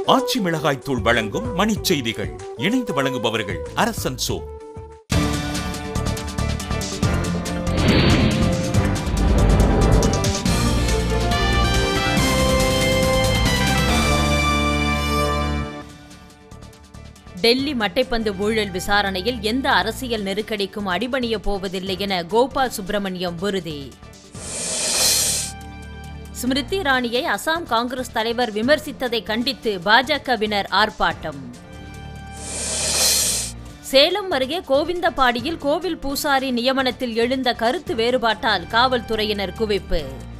ஆச்சி மிளகாய் தூள் வழங்கும் மணிச் செய்திகள். இணைந்து வழங்குபவர்கள் அரசன் சோ. டெல்லி மட்டைப்பந்து ஊழல் விசாரணையில் எந்த அரசியல் நெருக்கடிக்கும் அடிபணிய போவதில்லை என கோபால் சுப்பிரமணியம் உறுதி. ஸ்மிருதி இரானியை அசாம் காங்கிரஸ் தலைவர் விமர்சித்ததை கண்டித்து பாஜகவினர் ஆர்ப்பாட்டம். சேலம் அருகே கோவிந்தபாடியில் கோவில் பூசாரி நியமனத்தில் எழுந்த கருத்து வேறுபாட்டால் காவல்துறையினர் குவிப்பு.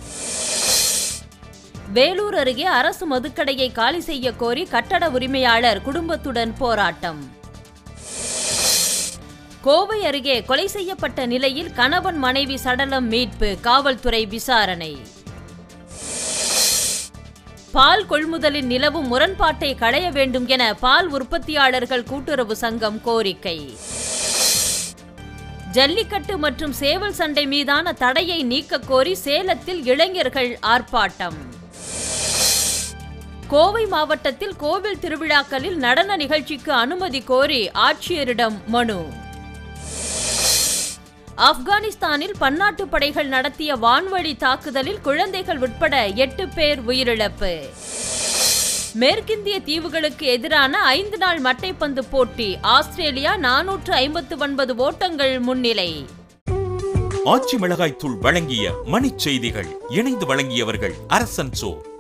வேலூர் அருகே அரசு மதுக்கடையை காலி செய்ய கோரி கட்டட உரிமையாளர் குடும்பத்துடன் போராட்டம். கோவை அருகே கொலை செய்யப்பட்ட நிலையில் கணவன் மனைவி சடலம் மீட்பு, காவல்துறை விசாரணை. பால் கொள்முதலில் நிலவும் முரண்பாட்டை களைய வேண்டும் என பால் உற்பத்தியாளர்கள் கூட்டுறவு சங்கம் கோரிக்கை. ஜல்லிக்கட்டு மற்றும் சேவல் சண்டை மீதான தடையை நீக்க கோரி சேலத்தில் இளைஞர்கள் ஆர்ப்பாட்டம். கோவை மாவட்டத்தில் கோவில் திருவிழாக்களில் நடன நிகழ்ச்சிக்கு அனுமதி கோரி ஆட்சியரிடம் மனு. ஆப்கானிஸ்தானில் பன்னாட்டு படைகள் நடத்திய வான்வழி தாக்குதலில் குழந்தைகள் உட்பட 8 பேர் உயிரிழப்பு. மேற்கிந்திய தீவுகளுக்கு எதிரான 5 நாள் மட்டைப்பந்து போட்டி, ஆஸ்திரேலியா 459 ஓட்டங்கள் முன்னிலை. ஆச்சி மிளகாய் தூள் வழங்கிய மணிச் செய்திகள். இணைந்து வழங்கியவர்கள் அரசன் சோ.